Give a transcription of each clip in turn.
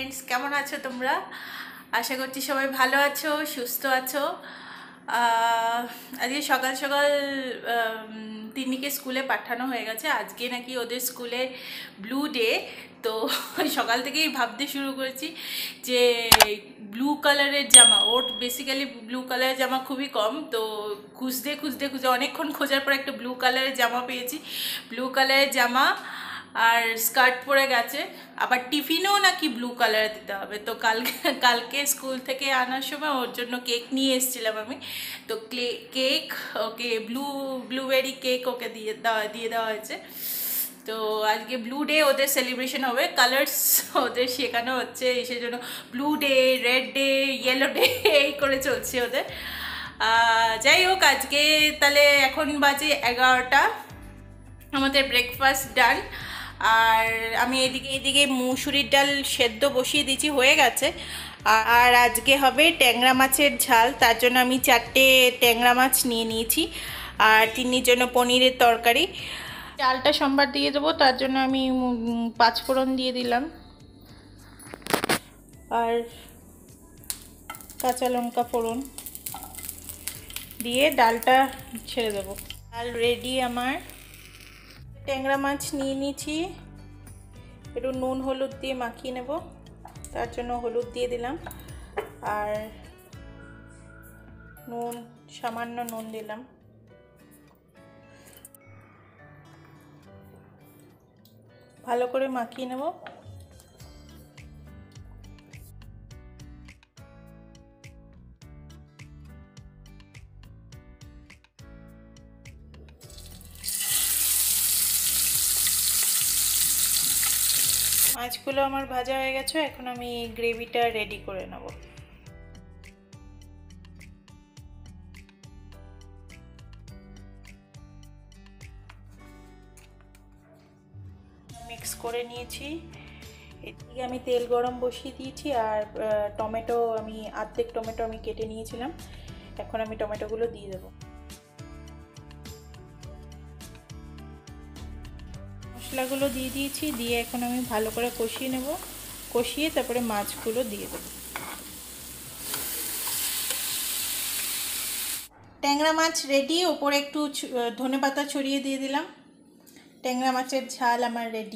Friends, কেমন আছো তোমরা? আশা করছি সবাই ভালো আছো, সুস্থ আছো। আজকে সকাল সকাল তিন্নিকে স্কুলে পাঠানো হয়ে গেছে। আজকে নাকি ওদের স্কুলে ব্লু ডে। তো সকাল থেকেই ভাবতে শুরু করেছি যে ব্লু কালারের জামা, ওর বেসিক্যালি ব্লু কালারের জামা খুবই কম। তো খুঁজতে খুঁজতে খুঁজতে অনেকক্ষণ খোঁজার পর একটা ব্লু কালারের জামা পেয়েছি। ব্লু কালারের জামা আর স্কার্ট পরে গেছে, আবার টিফিনেও নাকি ব্লু কালার দিতে হবে। তো কালকে স্কুল থেকে আনার সময় ওর জন্য কেক নিয়ে এসেছিলাম আমি। তো কেক ওকে ব্লুবেরি কেক ওকে দিয়ে দেওয়া হয়েছে। তো আজকে ব্লু ডে ওদের সেলিব্রেশন হবে, কালার্স ওদের শেখানো হচ্ছে, সেই জন্য blue day, red day, yellow day এই করে চলছে ওদের। যাই হোক, আজকে তাহলে এখন বাজে 11টা, আমাদের ব্রেকফাস্ট ডান। আর আমি এদিকে মুসুরির ডাল সেদ্ধ বসিয়ে দিয়েছি, হয়ে গেছে। আর আজকে হবে ট্যাংরা মাছের ঝাল, তার জন্য আমি 4টে ট্যাংরা মাছ নিয়ে নিয়েছি। আর তিন্নির জন্য পনিরের তরকারি। ডালটা সোমবার দিয়ে দেবো, তার জন্য আমি 5 ফোড়ন দিয়ে দিলাম আর কাঁচা লঙ্কা ফোড়ন দিয়ে ডালটা ছেড়ে দেবো। ডাল রেডি আমার। ট্যাংরা মাছ নিয়ে নিয়েছি, একটু নুন হলুদ দিয়ে মাখিয়ে নেব, তার জন্য হলুদ দিয়ে দিলাম আর নুন, সামান্য নুন দিলাম। ভালো করে মাখিয়ে নেব। মাছগুলো আমার ভাজা হয়ে গেছে, এখন আমি গ্রেভিটা রেডি করে নেব। মিক্স করে নিয়েছি। এদিকে আমি তেল গরম বসিয়ে দিয়েছি আর টমেটো, আমি অর্ধেক টমেটো আমি কেটে নিয়েছিলাম, এখন আমি টমেটোগুলো দিয়ে দেবো। মশলাগুলো দিয়ে দিয়েছি, দিয়ে এখন আমি ভালো করে কষিয়ে নেব। কষিয়ে তারপরে মাছগুলো দিয়ে দেবো। ট্যাংরা মাছ রেডি, ওপরে একটু ধনেপাতা ছড়িয়ে দিয়ে দিলাম। ট্যাংরা মাছের ঝাল আমার রেডি।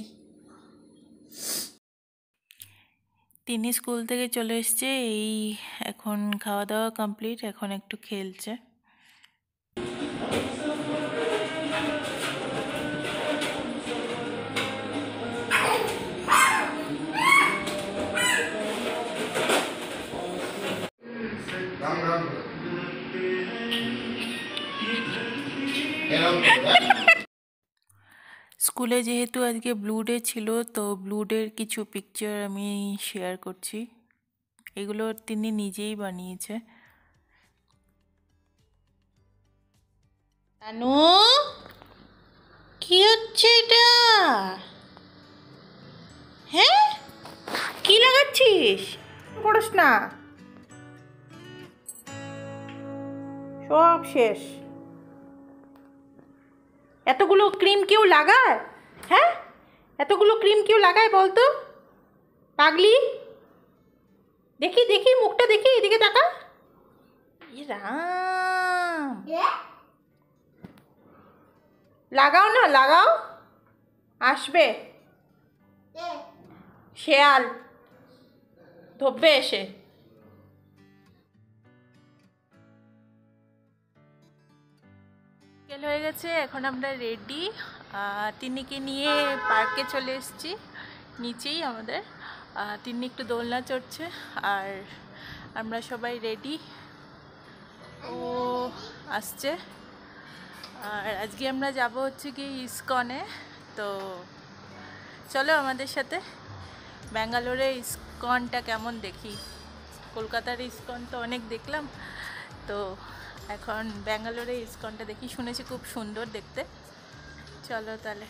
তিনি স্কুল থেকে চলে এসছে, এই এখন খাওয়া দাওয়া কমপ্লিট, এখন একটু খেলছে। স্কুলে যেহেতু আজকে ব্লু ডে ছিল, তো ব্লু ডের কিছু পিকচার আমি শেয়ার করছি। এগুলো তিনি নিজেই বানিয়েছে। আনু, কি হচ্ছে এটা? হ্যাঁ, কি লাগাচ্ছিস? পড়স না, সব শেষ। এতগুলো ক্রিম কেউ লাগায়? হ্যাঁ, এতগুলো ক্রিম কেউ লাগায় বলতো? পাগলি, দেখি দেখি মুখটা দেখি, এদিকে তাকা। রাম, লাগাও না, লাগাও, আসবে শেয়াল, ধরবে এসে। বিকেল হয়ে গেছে, এখন আমরা রেডি। তিন্নিকে নিয়ে পার্কে চলে এসেছি, নিচেই আমাদের। তিন্নি একটু দোলনা চড়ছে আর আমরা সবাই রেডি, ও আসছে। আর আজকে আমরা যাব হচ্ছে কি ইসকনে। তো চলো আমাদের সাথে। ব্যাঙ্গালোরে ইসকনটা কেমন দেখি, কলকাতার ইসকন তো অনেক দেখলাম, তো এখন ব্যাঙ্গালোরে ইসকনটা দেখি, শুনেছি খুব সুন্দর দেখতে। চলো তাহলে।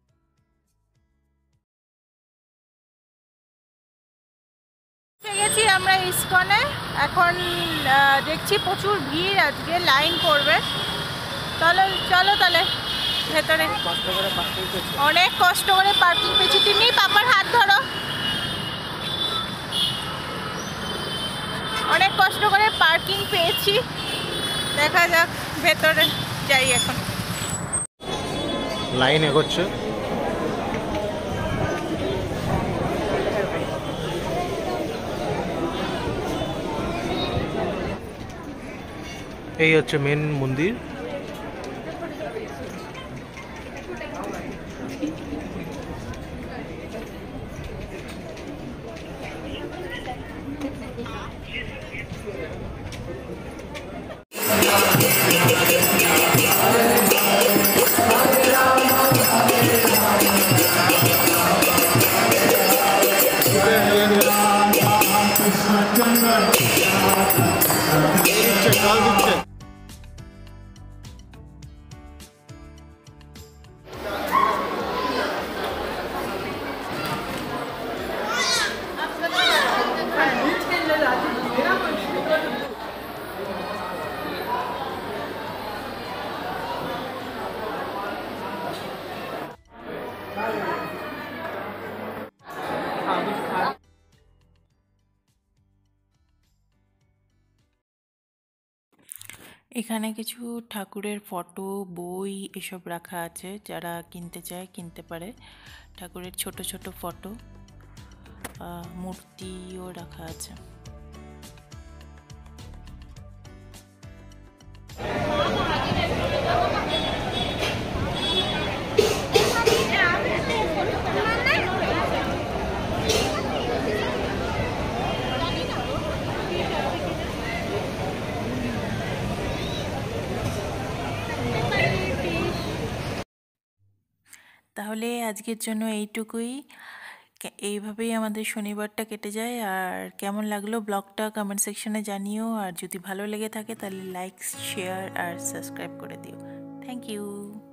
গেছি আমরা ইসকনে। এখন দেখছি প্রচুর ভিড়, আজকে লাইন পড়বে। চলো চলো তাহলে ভেতরে। অনেক কষ্ট করে পার্কিং পেয়েছি। তুমি পাপার হাত ধরো। অনেক কষ্ট করে পার্কিং পেয়েছি, দেখা যাক ভেতরে যাই। এখন লাইন এগোচ্ছে। এই হচ্ছে মেন মন্দির। এখানে কিছু ঠাকুরের ফটো, বই এসব রাখা আছে, যারা কিনতে চায় কিনতে পারে। ঠাকুরের ছোট ছোট ফটো, মূর্তিও রাখা আছে। তাহলে আজকের জন্য এইটুকুই। এইভাবেই আমাদের শনিবারটা কেটে যায়। আর কেমন লাগলো ব্লগটা কমেন্ট সেকশনে জানিও। আর যদি ভালো লেগে থাকে তাহলে লাইক, শেয়ার আর সাবস্ক্রাইব করে দিও। Thank you.